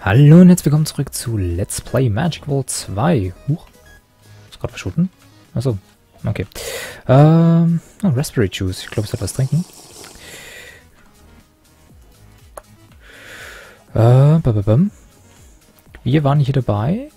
Hallo und herzlich willkommen zurück zu Let's Play Magic World 2. Huch. Ist gerade verschwunden? Achso. Okay. Raspberry Juice. Ich glaube, ich sollte was trinken. Wir waren hier dabei.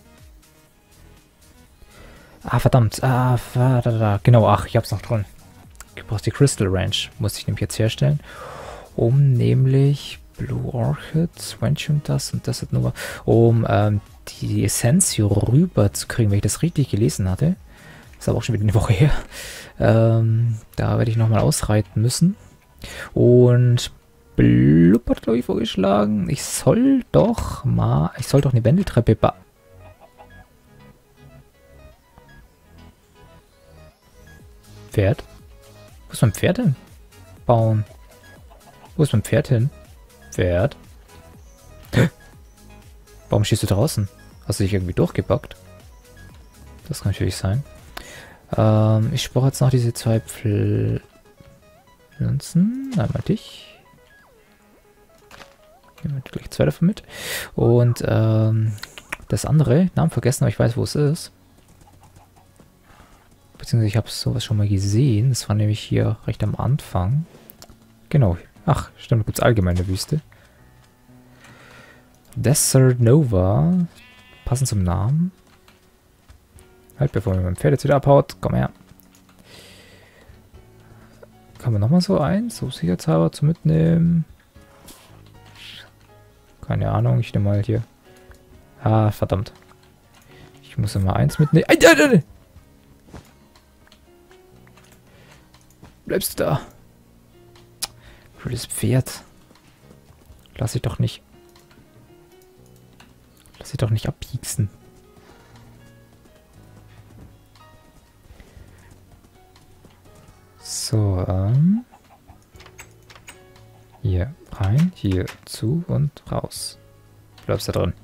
Ah, verdammt. Genau, ach, ich hab's noch drin. Ich brauche die Crystal Ranch. Muss ich nämlich jetzt herstellen. Um nämlich Blue Orchid, Swentium das und das hat nur, um die Essenz hier rüber zu kriegen, wenn ich das richtig gelesen hatte. Ist aber auch schon wieder eine Woche her. Da werde ich nochmal ausreiten müssen. Und Blub hat, glaube ich, vorgeschlagen, ich soll doch eine Wendeltreppe Pferd? Wo ist mein Pferd hin? Bauen. Wo ist mein Pferd hin? Pferd? Warum stehst du draußen? Hast du dich irgendwie durchgebackt? Das kann natürlich sein. Ich brauche jetzt noch diese zwei Pflanzen. Einmal dich. Nehmen wir gleich zwei davon mit. Und das andere, Namen vergessen, aber ich weiß, wo es ist. Beziehungsweise ich habe sowas schon mal gesehen. Das war nämlich hier recht am Anfang. Genau. Ach, stimmt, da gibt es allgemeine Wüste. Desert Nova. Passend zum Namen. Halt, bevor mir mein Pferd jetzt wieder abhaut. Komm her. Kann man nochmal so eins, so sicherheitshalber zu mitnehmen? Keine Ahnung, ich nehme mal hier. Ah, verdammt. Ich muss immer eins mitnehmen. Bleibst du da? Für das Pferd. Lass ich doch nicht. Lass ich doch nicht abpieksen. So, hier rein, hier zu und raus. Bleibst da drin.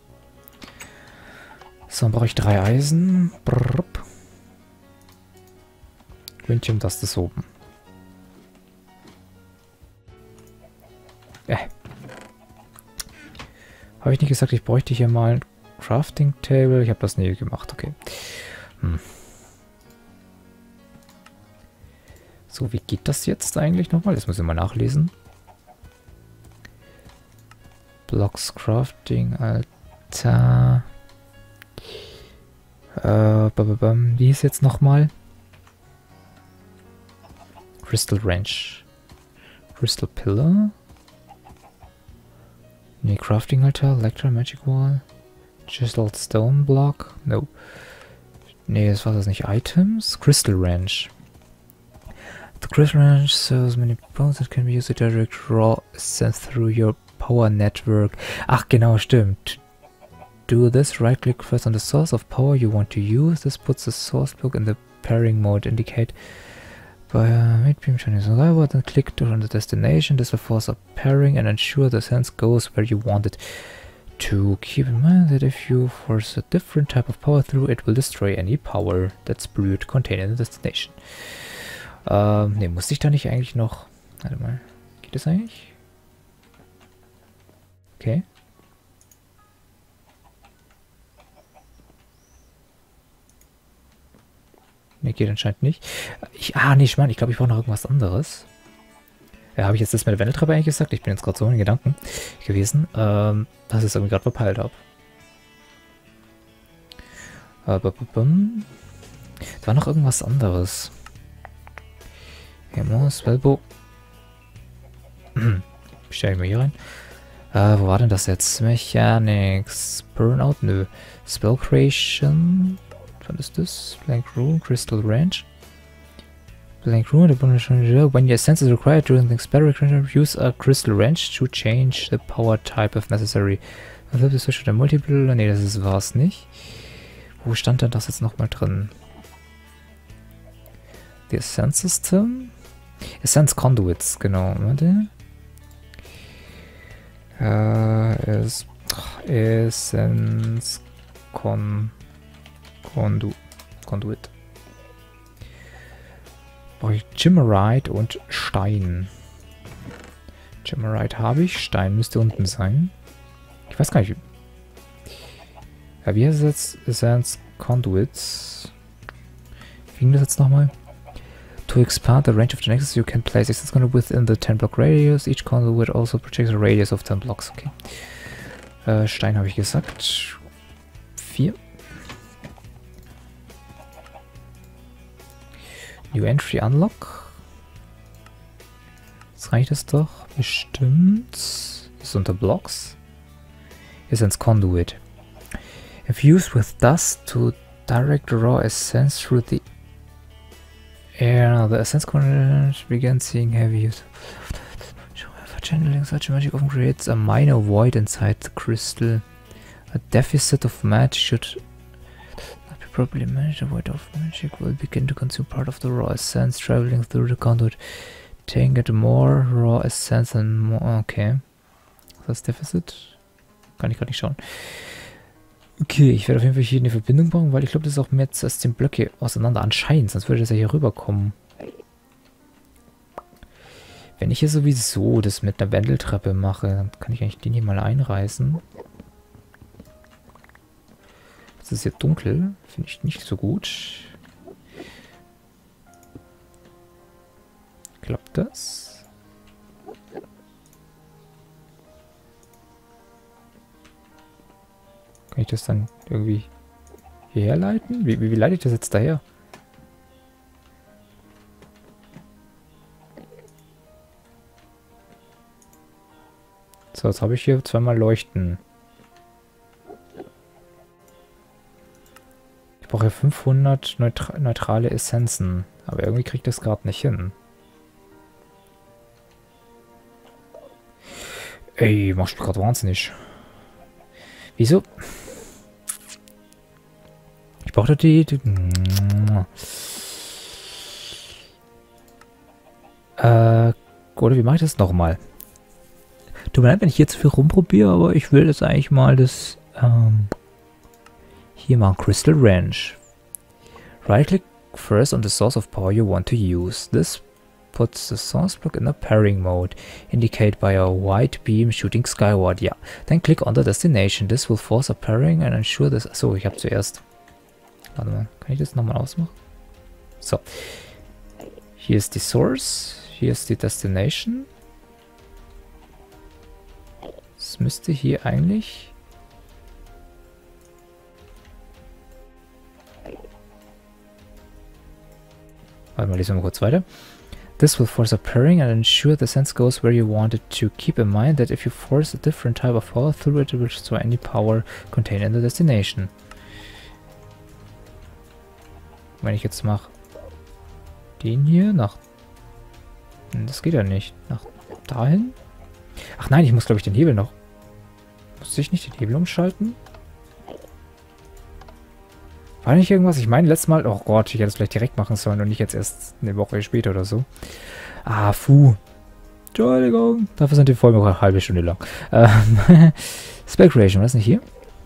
So, dann brauche ich 3 Eisen. Quintium, das ist oben. Habe ich nicht gesagt, ich bräuchte hier mal ein Crafting Table? Ich habe das nie gemacht, okay. So, wie geht das jetzt eigentlich nochmal? Das muss ich mal nachlesen. Blocks Crafting, Alter. Wie hieß jetzt nochmal? Crystal Ranch. Crystal Pillar. Nee, Crafting Altar, Electro Magic Wall. Chiseled Stone Block. No. Nee, das war das nicht. Items. Crystal Ranch. The Crystal Ranch serves many bones that can be used to direct raw essence through your power network. Ach, genau, stimmt. Do this, right click first on the source of power you want to use. This puts the source block in the pairing mode. Indicate by a mid-beam shining survivor, then click on the destination. This will force a pairing and ensure the sense goes where you want it to. Keep in mind that if you force a different type of power through, it will destroy any power that's brewed contained in the destination. Ne, musste ich da nicht eigentlich noch... Warte mal. Geht das eigentlich? Okay. Ne, geht anscheinend nicht. Nee, ich meine, ich glaube, ich brauche noch irgendwas anderes. Ja, habe ich jetzt das mit der Wendeltreppe eigentlich gesagt? Ich bin jetzt gerade so in den Gedanken gewesen, dass ich es irgendwie gerade verpeilt habe. Da war noch irgendwas anderes. Spellbook. Stelle ich mal hier rein. Wo war denn das jetzt? Mechanics. Burnout? Nö. Spell Creation. Was ist das? Blank Rune, Crystal Ranch. Blank Rune, when your essence is required during the experiment, use a Crystal Ranch to change the power type if necessary. Multiple. Ne, das war's nicht. Wo stand denn das jetzt nochmal drin? The Essence System? Essence Conduits, genau. Warte. Essence Conduit. Brauche ich Chimerite und Stein. Chimerite habe ich, Stein müsste unten sein. Ich Ich weiß gar nicht. Ja, wie heißt es jetzt? Essence Conduits. Wie ging das jetzt nochmal? To expand the range of the nexus, you can place Essence Conduit within the 10 block radius. Each conduit also projects a radius of 10 blocks. Okay. Stein habe ich gesagt. 4. New Entry Unlock. Jetzt reicht es doch. Bestimmt. Ist unter Blocks. Essence Conduit. If used with dust to direct raw essence through the air, the essence conduit begins seeing heavy use. However, channeling such a magic often creates a minor void inside the crystal. A deficit of magic should not be properly managed. A void of magic will begin to consume part of the raw essence traveling through the conduit. Taking it more raw essence and more. Okay. Das Deficit? Kann ich gerade nicht schauen. Okay, ich werde auf jeden Fall hier eine Verbindung bauen, weil ich glaube, das ist auch mehr als 10 Blöcke auseinander anscheinend, sonst würde das ja hier rüberkommen. Wenn ich hier sowieso das mit einer Wendeltreppe mache, dann kann ich eigentlich den hier mal einreißen. Das ist hier dunkel, finde ich nicht so gut. Klappt das? Kann ich das dann irgendwie hierher leiten? Wie leite ich das jetzt daher? So, jetzt habe ich hier zweimal Leuchten. Ich brauche ja 500 neutrale Essenzen. Aber irgendwie kriege ich das gerade nicht hin. Ey, machst du gerade wahnsinnig. Wieso? Ich brauche die... Oder wie mache ich das nochmal? Tut mir leid, wenn ich hier zu viel rumprobiere, aber ich will jetzt eigentlich mal das... hier machen. Crystal Ranch. Right-click first on the source of power you want to use. This puts the source block in a pairing mode, indicated by a white beam shooting skyward. Ja, then click on the destination. This will force a pairing and ensure this... Achso, ich habe zuerst... Warte mal, kann ich das nochmal ausmachen? So. Hier ist die Source, hier ist die Destination. Es müsste hier eigentlich... Warte mal, lesen wir mal kurz weiter. This will force a pairing and ensure the sense goes where you want it to. Keep in mind that if you force a different type of power through it, it will destroy any power contained in the destination. Wenn ich jetzt mache den hier nach... Das geht ja nicht. Nach dahin? Ach nein, ich muss glaube ich den Hebel noch... Muss ich nicht den Hebel umschalten? War nicht irgendwas? Ich meine, letztes Mal... Oh Gott, ich hätte es vielleicht direkt machen sollen und nicht jetzt erst eine Woche später oder so. Ah, Entschuldigung. Dafür sind die Folgen auch eine halbe Stunde lang. Spec Creation, was ist nicht hier?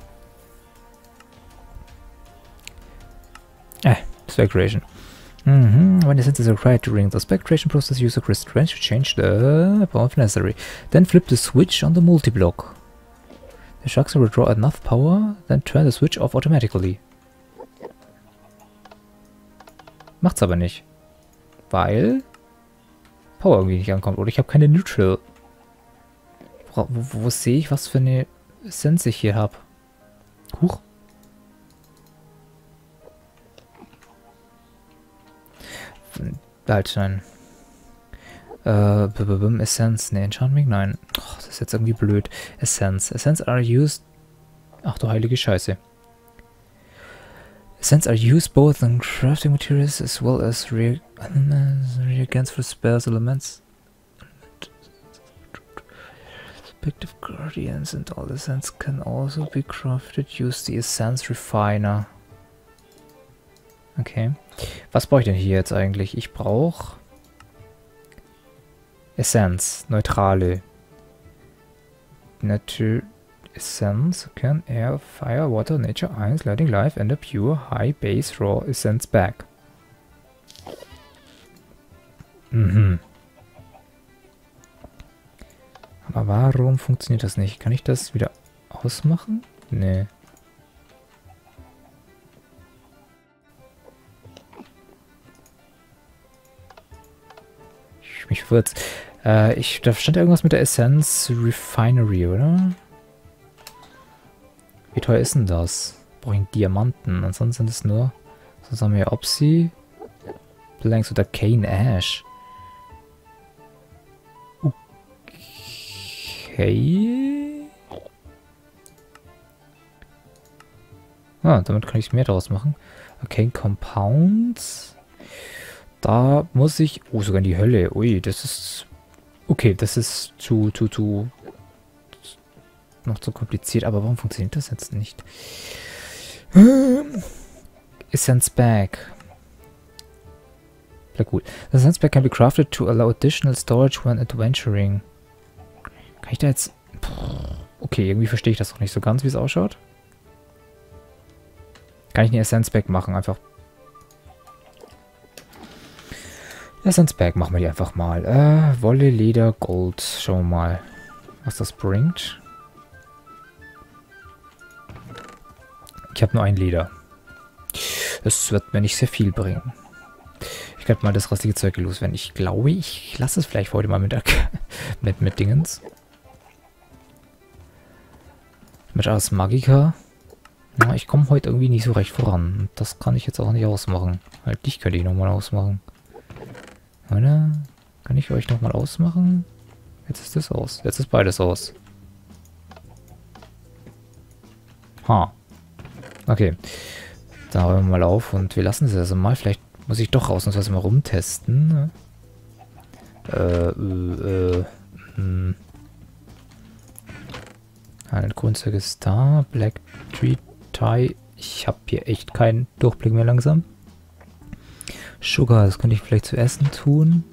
Spec Creation. When the sense is required during the spec creation process, use a crystal wrench to change the power if necessary. Then flip the switch on the multi-block. The Shuxer will draw enough power, then turn the switch off automatically. Macht's aber nicht. Weil Power irgendwie nicht ankommt. Oder ich habe keine Neutral. Wo sehe ich, was für eine Sense ich hier habe? Huch. Halt, nein. Essence. Ne, Enchantment? Nein. Oh, das ist jetzt irgendwie blöd. Essence. Essence are used... Ach du heilige Scheiße. Essence are used both in crafting materials as well as reagents for spells, elements, respective guardians, and all essence can also be crafted. Use the Essence Refiner. Okay. Was brauche ich denn hier jetzt eigentlich? Ich brauche Essence, neutrale. Essence can air, fire, water, nature, ice, lighting, life, and a pure, high base raw essence back. Aber warum funktioniert das nicht? Kann ich das wieder ausmachen? Nee. Mich verwirrt. Da stand irgendwas mit der Essence Refinery, oder? Wie teuer ist denn das? Brauche ich Diamanten. Ansonsten sind es nur. Sonst haben wir ja Opsi, Blanks oder Cane Ash. Okay. Ah, damit kann ich mehr draus machen. Okay, Compounds. Da muss ich... Oh, sogar in die Hölle. Ui, das ist... Okay, das ist noch zu kompliziert. Aber warum funktioniert das jetzt nicht? Essence Bag. Ja, gut. The Essence Bag can be crafted to allow additional storage when adventuring. Kann ich da jetzt... Okay, irgendwie verstehe ich das noch nicht so ganz, wie es ausschaut. Kann ich eine Essence Bag machen, einfach... Essence Bag machen wir die einfach mal. Wolle, Leder, Gold. Schauen wir mal, was das bringt. Ich habe nur ein Leder. Das wird mir nicht sehr viel bringen. Ich könnte mal das restliche Zeug loswerden. Ich glaube, ich lasse es vielleicht heute mal mit mit Dingens. Mit Ars Magica. Ja, ich komme heute irgendwie nicht so recht voran. Das kann ich jetzt auch nicht ausmachen. Halt, dich könnte ich nochmal ausmachen. Oder? Kann ich euch nochmal ausmachen? Jetzt ist das aus. Jetzt ist beides aus. Ha. Okay. Da hören wir mal auf und wir lassen es also mal. Vielleicht muss ich doch ausnahmsweise mal rumtesten. Ein Grundzeug ist da. Black Tree Tie. Ich habe hier echt keinen Durchblick mehr langsam. Sugar, das könnte ich vielleicht zu essen tun.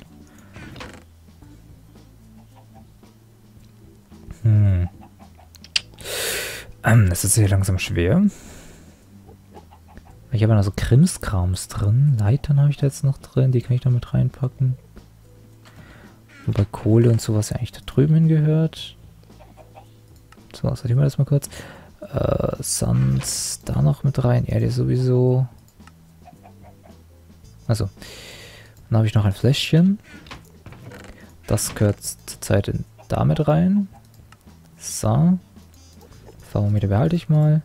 Das ist hier langsam schwer. Ich habe ja noch so Krimskrams drin. Leitern habe ich da jetzt noch drin. Die kann ich da mit reinpacken. Wobei Kohle und sowas ja eigentlich da drüben hingehört. So, sortieren wir das mal kurz. Sonst da noch mit rein. Erde sowieso. Also. Dann habe ich noch ein Fläschchen. Das gehört zurzeit da mit rein. So. Thermometer behalte ich mal.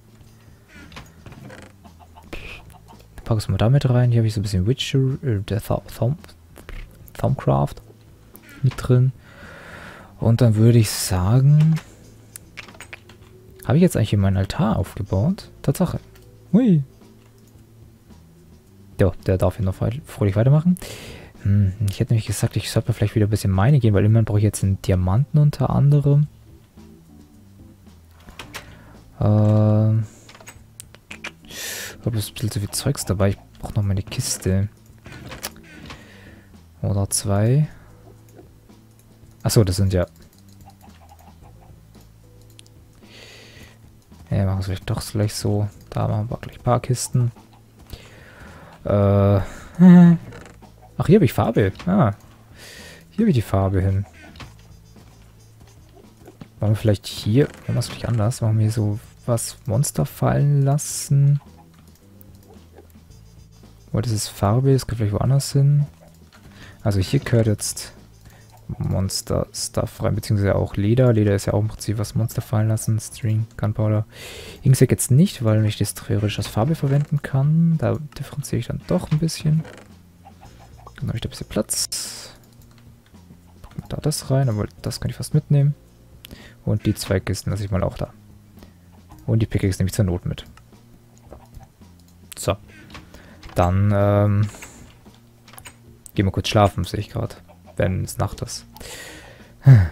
Packe es mal da mit rein. Hier habe ich so ein bisschen Witcher, der Thumbcraft mit drin. Und dann würde ich sagen... Habe ich jetzt eigentlich hier meinen Altar aufgebaut? Tatsache. Hui. Ja, der darf hier noch fröhlich weitermachen. Ich hätte nämlich gesagt, ich sollte mal vielleicht wieder ein bisschen Mine gehen, weil immerhin brauche ich jetzt einen Diamanten unter anderem. Ich habe bloß ein bisschen zu viel Zeugs dabei. Ich brauche noch meine Kiste. Oder zwei. Achso, das sind ja... Ja, machen wir es vielleicht doch gleich so. Da machen wir gleich ein paar Kisten. Ach, hier habe ich Farbe. Ah. Hier habe ich die Farbe hin. Wollen wir vielleicht hier... Machen wir es vielleicht anders. Machen wir hier so was Monster fallen lassen. Oh, das ist Farbe. Das geht vielleicht woanders hin. Also hier gehört jetzt Monster-Stuff rein. Beziehungsweise auch Leder. Leder ist ja auch im Prinzip was Monster fallen lassen. String, Gunpowder. Inksack jetzt nicht, weil ich das theoretisch als Farbe verwenden kann. Da differenziere ich dann doch ein bisschen. Dann habe ich da ein bisschen Platz. Packen wir da das rein, aber das kann ich fast mitnehmen. Und die zwei Kisten lasse ich mal auch da. Und die Pickaxe nehme ich zur Not mit. So. Dann, gehen wir kurz schlafen, sehe ich gerade. Wenn es Nacht ist. Würde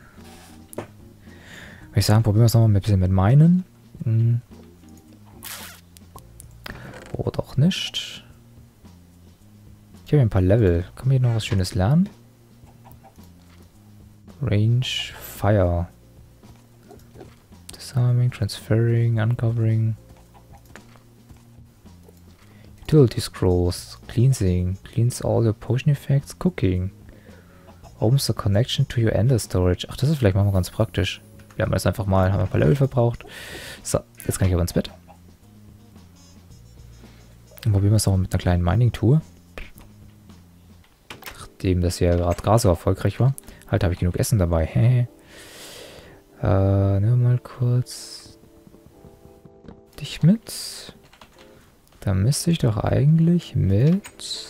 ich sagen, probieren wir es nochmal ein bisschen mit meinen. Oder auch nicht. Ich habe hier ein paar Level. Kann man hier noch was Schönes lernen? Range, Fire. Disarming, Transferring, Uncovering. Utility Scrolls, Cleansing, cleans all your potion effects, Cooking. Opens the connection to your Ender Storage. Ach, das ist vielleicht manchmal ganz praktisch. wir haben jetzt einfach mal, haben ein paar Level verbraucht. So, jetzt kann ich aber ins Bett. Und probieren wir es auch mit einer kleinen Mining-Tour. Nachdem das ja gerade gar so erfolgreich war. Halt, habe ich genug Essen dabei. Nur mal kurz dich mit. Da müsste ich doch eigentlich mit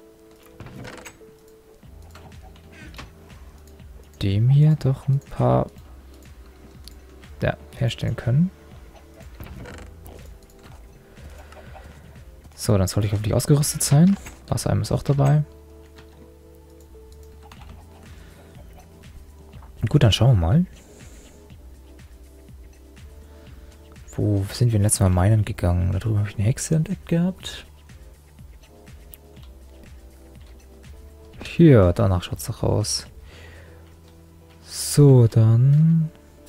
dem hier doch ein paar herstellen können. So, dann sollte ich hoffentlich ausgerüstet sein. Wassereimer ist auch dabei. Gut, dann schauen wir mal. Wo sind wir denn letztes Mal minen gegangen? Da drüben habe ich eine Hexe entdeckt gehabt. Hier, danach schaut es doch aus. So, dann...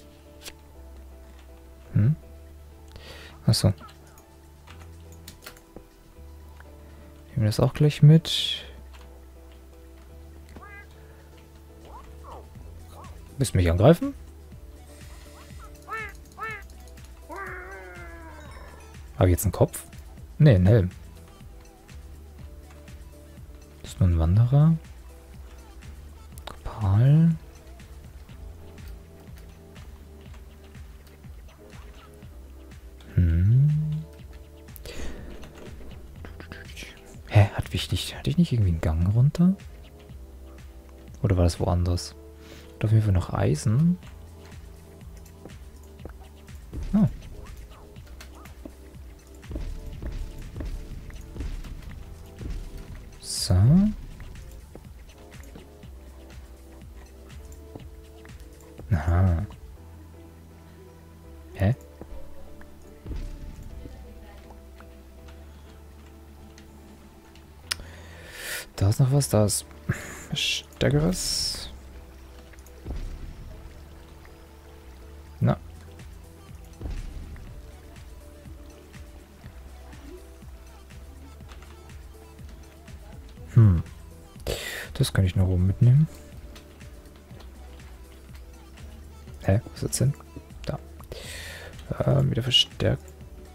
Achso. Nehmen wir das auch gleich mit. Willst du mich angreifen? Habe ich jetzt einen Kopf? Ne, einen Helm. Das ist nur ein Wanderer. Kopal. Hä, hatte ich nicht irgendwie einen Gang runter? Oder war das woanders? Da auf jeden Fall noch Eisen. Oh. So. Aha. Hä? Da ist noch was, da ist Stärkeres. Na. Das kann ich noch oben mitnehmen. Hä? Was ist das denn? Da. Wieder verstärkt.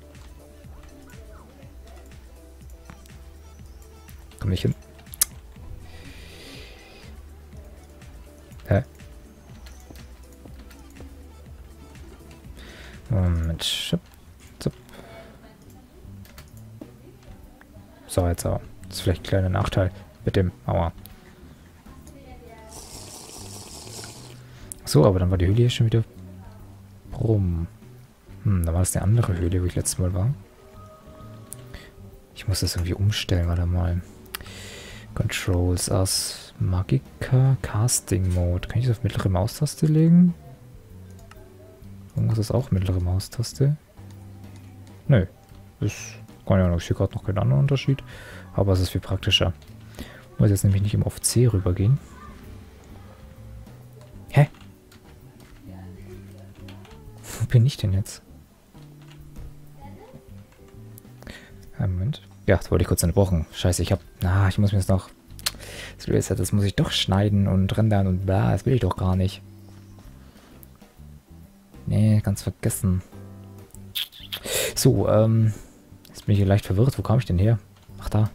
Komm nicht hin. Hä? Moment. So, jetzt aber. Das ist vielleicht ein kleiner Nachteil mit dem Mauer. So, aber dann war die Höhle hier schon wieder rum. Dann war das eine andere Höhle, wo ich letztes Mal war. Ich muss das irgendwie umstellen, warte mal. Controls as Magica Casting Mode. Kann ich das auf mittlere Maustaste legen? Irgendwas ist auch mittlere Maustaste. Nö. Das kann ja noch. Ich sehe gerade noch keinen anderen Unterschied. Aber es ist viel praktischer. Muss jetzt nämlich nicht immer auf C rübergehen. Hä? Wo bin ich denn jetzt? Moment. Ja, das wollte ich kurz unterbrochen. Scheiße, ich muss mir jetzt noch... Das muss ich doch schneiden und rendern und bla. Das will ich doch gar nicht. Nee, ganz vergessen. So, jetzt bin ich hier leicht verwirrt. Wo kam ich denn her? Ach, da.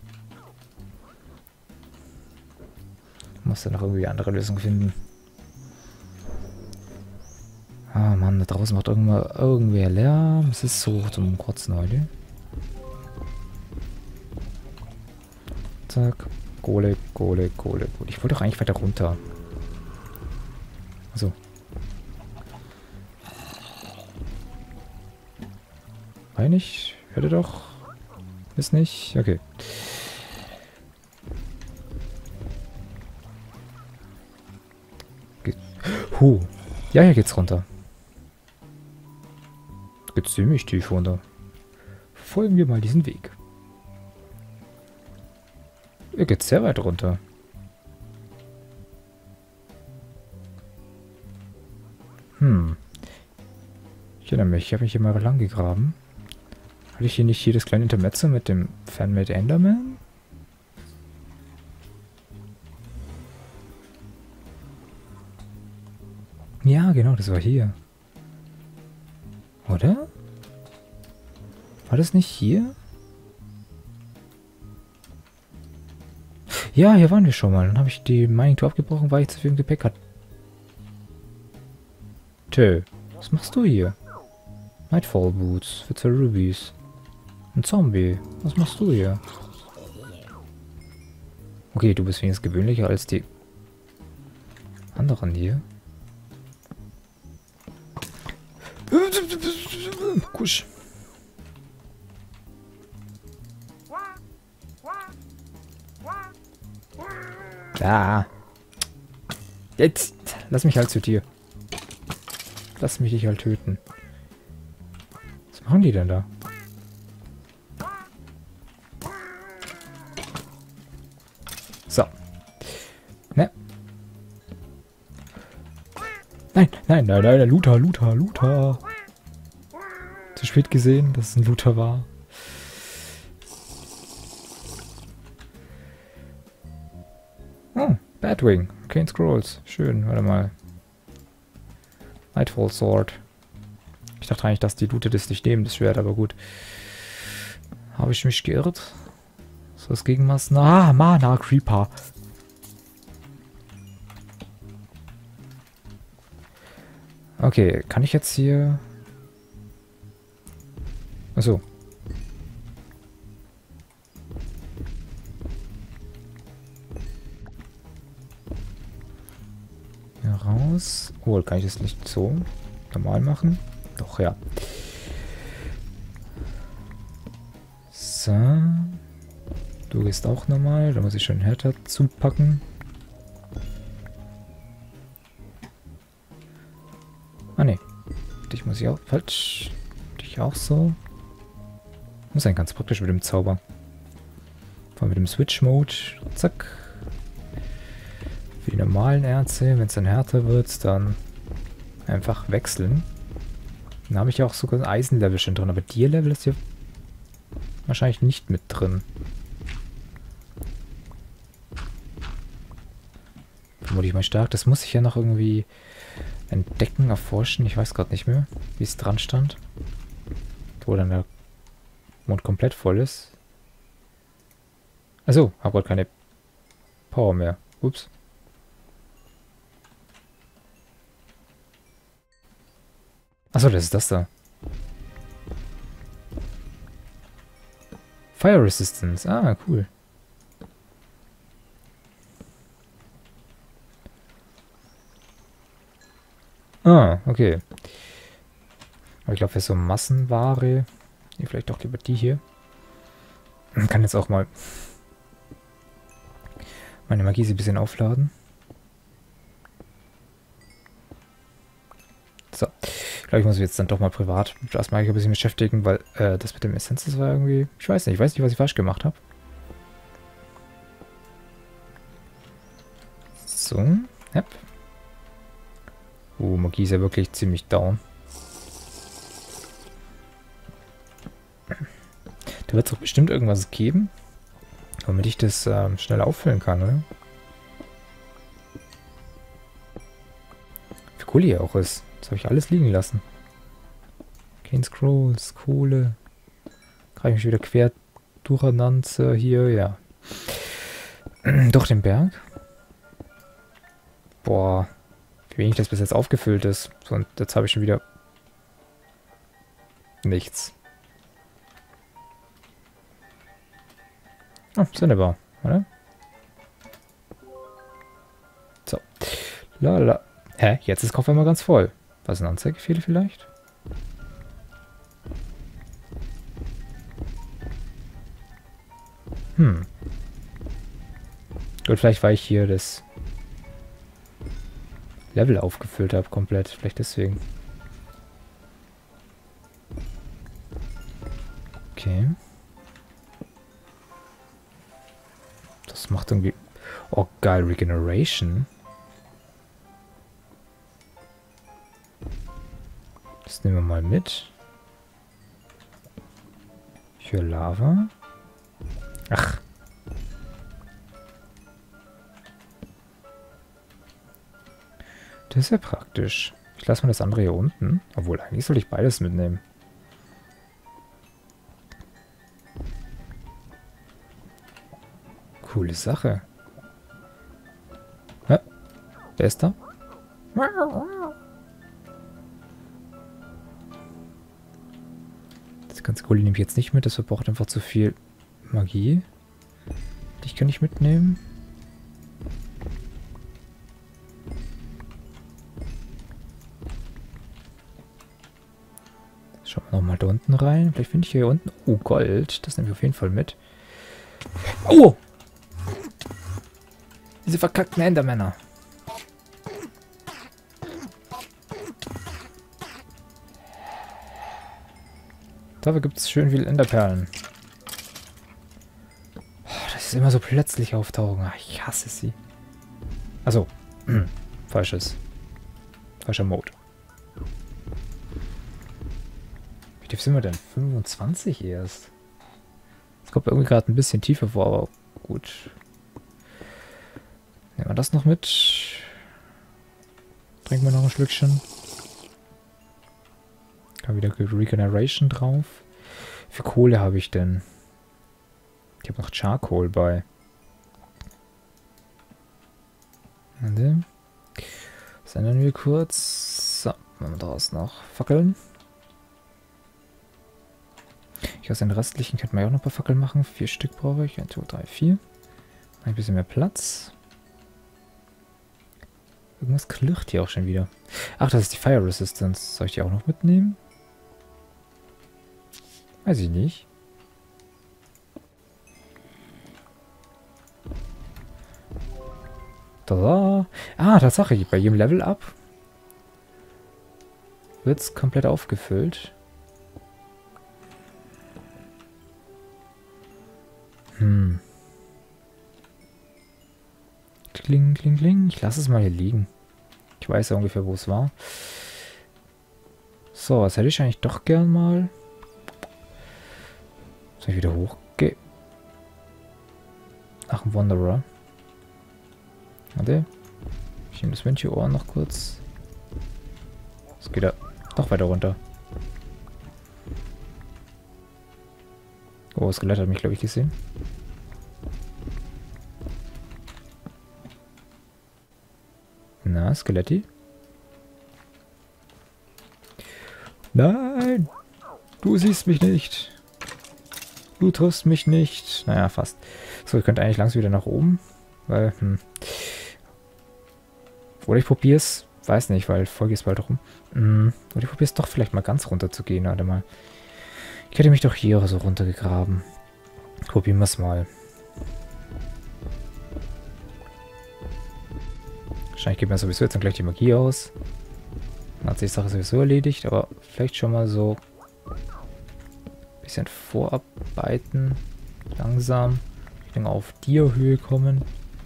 Ich muss da noch irgendwie eine andere Lösung finden. Ah, Mann, da draußen macht irgendwer Lärm. Es ist so zum Kotzen heute. Zack. Kohle. Ich wollte doch eigentlich weiter runter. Also. Meine ich? Hört ihr doch? Ist nicht? Okay. Ja, hier geht's runter. Geht's ziemlich tief runter. Folgen wir mal diesen Weg. Hier geht's sehr weit runter. Ich erinnere mich, ich habe mich hier mal lang gegraben. Hatte ich hier nicht jedes kleine Intermezzo mit dem Fan-Made Enderman? Ja, genau, das war hier. Oder? War das nicht hier? Ja, hier waren wir schon mal. Dann habe ich die Mining Tour abgebrochen, weil ich zu viel Gepäck hatte. Was machst du hier? Nightfall Boots für 2 Rubies. Ein Zombie. Was machst du hier? Okay, du bist wenigstens gewöhnlicher als die anderen hier. Kusch. Da. Jetzt. Lass mich halt zu dir. Lass mich dich halt töten. Was machen die denn da? So. Ne. Nein, nein, nein, nein, Looter, Looter, Looter. Zu spät gesehen, dass es ein Looter war. Oh, Batwing. Arcane Scrolls. Schön, warte mal. Nightfall Sword. Ich dachte eigentlich, dass die Looter das nicht nehmen, das Schwert, aber gut. Habe ich mich geirrt? So das Gegenmaß. Ah, Mana Creeper. Okay, kann ich jetzt hier... Achso. Ja, raus. Oh, kann ich das nicht so normal machen? Doch, ja. So. Du gehst auch normal. Da muss ich schon härter zupacken. Ah, ne. Dich muss ich auch... Falsch. Dich auch so. Muss sein ganz praktisch mit dem Zauber. Vor allem mit dem Switch-Mode. Zack. Für die normalen Erze. Wenn es dann härter wird, dann einfach wechseln. Dann habe ich ja auch sogar ein Eisenlevel schon drin. Aber Tier-Level ist hier wahrscheinlich nicht mit drin. Vermutlich mal stark. Das muss ich ja noch irgendwie entdecken, erforschen. Ich weiß gerade nicht mehr, wie es dran stand. Wo dann der Mond komplett voll ist. Achso, habe gerade keine Power mehr. Ups. Achso, das ist das da. Fire Resistance. Ah, cool. Ah, okay. Aber ich glaube, für so Massenware... Nee, vielleicht doch lieber die hier. Man kann jetzt auch mal meine Magie ein bisschen aufladen. So. Ich glaube, ich muss mich jetzt dann doch mal privat mit das Magie ein bisschen beschäftigen, weil das mit dem Essenz, das war irgendwie... Ich weiß nicht, was ich falsch gemacht habe. So. Yep. Magie ist ja wirklich ziemlich down. Da wird es doch bestimmt irgendwas geben, womit ich das schnell auffüllen kann, oder? Wie cool hier auch ist. Das habe ich alles liegen lassen. Arcane Scrolls, Kohle. Kann ich mich wieder quer durcheinander hier, ja. Durch den Berg. Boah. Wie wenig das bis jetzt aufgefüllt ist. So, und jetzt habe ich schon wieder nichts. Oh, Sonderbar, oder? So. Lala. Hä? Jetzt ist Koffer immer ganz voll. Was sind Anzeigefehler vielleicht? Gut, vielleicht weil ich hier das Level aufgefüllt habe komplett. Vielleicht deswegen. Okay. Das macht irgendwie... Oh, geil. Regeneration. Das nehmen wir mal mit. Für Lava. Ach. Das ist ja praktisch. Ich lasse mal das andere hier unten. Obwohl, eigentlich soll ich beides mitnehmen. Coole Sache. Ja, wer ist da? Das ganze Kohle nehme ich jetzt nicht mit. Das verbraucht einfach zu viel Magie. Dich kann ich mitnehmen. Schauen wir nochmal da unten rein. Vielleicht finde ich hier unten... Oh, Gold. Das nehme ich auf jeden Fall mit. Oh! Diese verkackten Endermänner. Dafür gibt es schön viel Enderperlen. Oh, das ist immer so plötzlich auftauchen. Ach, ich hasse sie. Achso. Falscher Mode. Wie tief sind wir denn? 25 erst. Das kommt irgendwie gerade ein bisschen tiefer vor, aber gut. Nehmen wir das noch mit. Trinken wir noch ein Schlückchen. Da wieder Regeneration drauf. Wie viel Kohle habe ich denn? Ich habe noch Charcoal bei. Warte. Das ändern wir kurz. So, machen wir daraus noch Fackeln. Ich aus den restlichen könnte man ja auch noch ein paar Fackeln machen. 4 Stück brauche ich. 1, 2, 3, 4. Ein bisschen mehr Platz. Irgendwas klirrt hier auch schon wieder. Ach, das ist die Fire Resistance. Soll ich die auch noch mitnehmen? Weiß ich nicht. Da. Ah, Tatsache. Bei jedem Level Up wird es komplett aufgefüllt. Kling, kling, kling. Ich lasse es mal hier liegen. Ich weiß ja ungefähr, wo es war. So, was hätte ich eigentlich doch gern mal. Soll ich wieder hochgehen? Ach, ein Wanderer. Warte. Ich nehme das Windcheohr noch kurz. Es geht da doch weiter runter. Oh, das Skelett hat mich, glaube ich, gesehen. Na, Skeletti? Nein! Du siehst mich nicht! Du triffst mich nicht! Naja, fast. So, ich könnte eigentlich langsam wieder nach oben. Weil, Oder ich probiere es. Weiß nicht, weil Folge ist bald rum. Oder ich probiere es doch vielleicht mal ganz runter zu gehen. Warte mal. Ich hätte mich doch hier so runtergegraben. Probieren wir es mal. Wahrscheinlich geht mir sowieso jetzt dann gleich die Magie aus. Dann hat sich die Sache sowieso erledigt, aber vielleicht schon mal so ein bisschen vorarbeiten. Langsam Richtung auf Dia-Höhe kommen.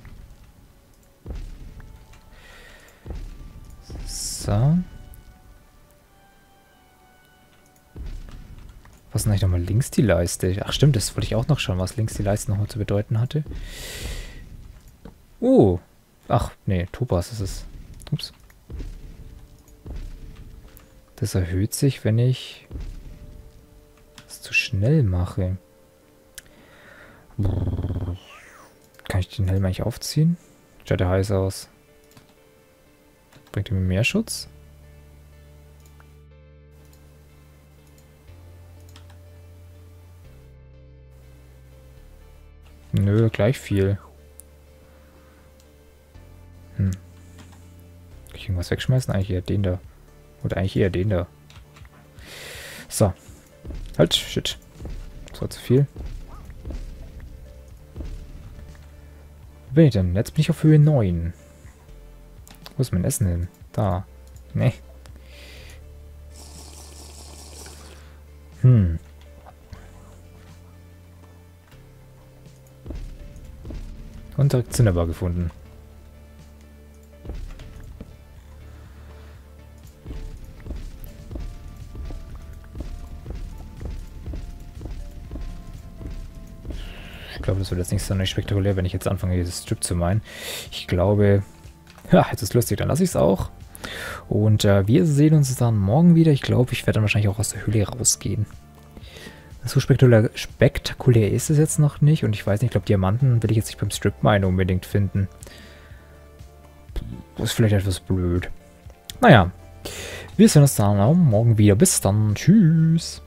So. Was ist denn eigentlich nochmal links die Leiste? Ach stimmt, das wollte ich auch noch schauen, was links die Leiste nochmal zu bedeuten hatte. Oh. Ach, nee, Topaz ist es. Ups. Das erhöht sich, wenn ich es zu schnell mache. Kann ich den Helm eigentlich aufziehen? Schaut der heiß aus. Bringt er mir mehr Schutz? Nö, gleich viel. Kann ich irgendwas wegschmeißen? Eigentlich eher den da. Oder eigentlich eher den da. So. Halt, shit. Das war zu viel. Wo bin ich denn? Jetzt bin ich auf Höhe 9. Wo ist mein Essen hin? Da. Nee. Und direkt Cinnabar gefunden. Ich glaube, das wird jetzt nicht so spektakulär, wenn ich jetzt anfange, dieses Strip zu meinen. Ich glaube... Ja, jetzt ist lustig, dann lasse ich es auch. Und wir sehen uns dann morgen wieder. Ich glaube, ich werde dann wahrscheinlich auch aus der Höhle rausgehen. So spektakulär ist es jetzt noch nicht. Und ich weiß nicht, ich glaube, Diamanten will ich jetzt nicht beim Strip Mine unbedingt finden. Das ist vielleicht etwas blöd. Naja, wir sehen uns dann auch morgen wieder. Bis dann. Tschüss.